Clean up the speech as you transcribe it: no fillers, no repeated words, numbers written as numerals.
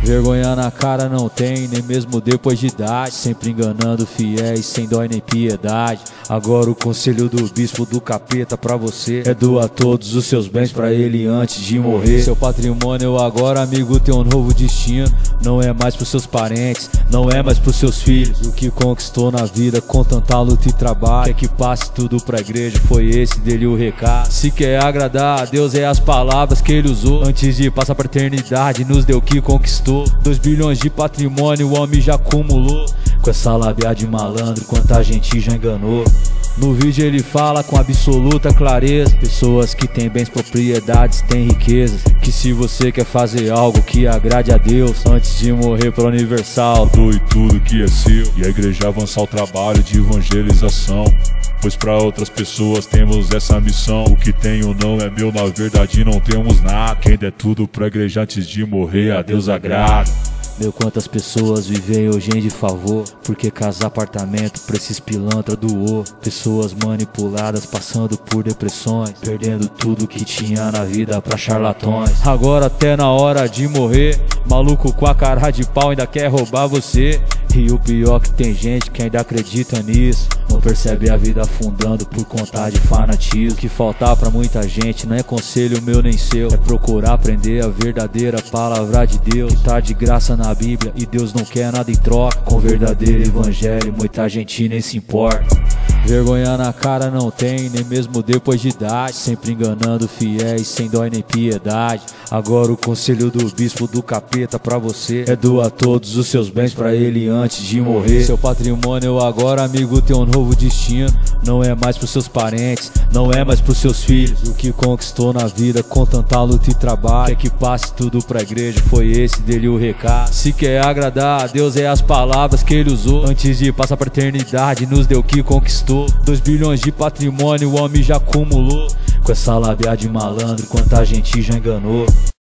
Vergonha na cara não tem, nem mesmo depois de idade. Sempre enganando fiéis, sem dó e nem piedade. Agora o conselho do bispo do capeta pra você é doar todos os seus bens pra ele antes de morrer. Seu patrimônio agora, amigo, tem um novo destino. Não é mais pros seus parentes, não é mais pros seus filhos. O que conquistou na vida com tanta luta e trabalho, quer que passe tudo pra igreja, foi esse dele o recado. Se quer agradar a Deus, é as palavras que ele usou. Antes de passar pra eternidade, nos deu o que conquistou. 2 bilhões de patrimônio o homem já acumulou. Com essa lábia de malandro, quanta gente já enganou. No vídeo ele fala com absoluta clareza: pessoas que têm bens, propriedades, têm riquezas. Que se você quer fazer algo que agrade a Deus, antes de morrer pra Universal, doe tudo que é seu. E a igreja avançar o trabalho de evangelização, pois pra outras pessoas temos essa missão. O que tenho não é meu, na verdade não temos nada. Quem der tudo pra igreja antes de morrer, a Deus agrada. Meu, quantas pessoas vivem hoje de favor, porque casar apartamento pra esses pilantra doou. Pessoas manipuladas passando por depressões, perdendo tudo que tinha na vida pra charlatões. Agora até na hora de morrer, maluco com a cara de pau ainda quer roubar você. E o pior que tem gente que ainda acredita nisso, não percebe a vida afundando por conta de fanatismo. O que faltar pra muita gente não é conselho meu nem seu, é procurar aprender a verdadeira palavra de Deus, que tá de graça na Bíblia e Deus não quer nada em troca. Com o verdadeiro evangelho muita gente nem se importa. Vergonha na cara não tem, nem mesmo depois de idade. Sempre enganando fiéis, sem dó e nem piedade. Agora o conselho do bispo do capeta pra você é doar todos os seus bens pra ele antes de morrer. Seu patrimônio agora, amigo, tem um novo destino. Não é mais pros seus parentes, não é mais pros seus filhos. O que conquistou na vida com tanta luta e trabalho, quer que passe tudo pra igreja, foi esse dele o recado. Se quer agradar a Deus, é as palavras que ele usou. Antes de passar pra eternidade, nos deu o que conquistou. 2 bilhões de patrimônio o homem já acumulou. Com essa lábia de malandro, quanta gente já enganou.